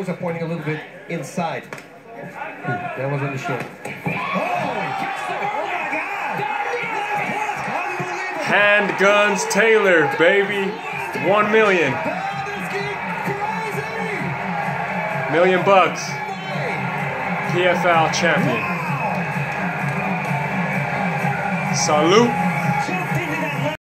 are pointing a little bit inside. That was on the shoulder. Handguns Taylor, baby. 1 million. $1 million. PFL champion. Salute.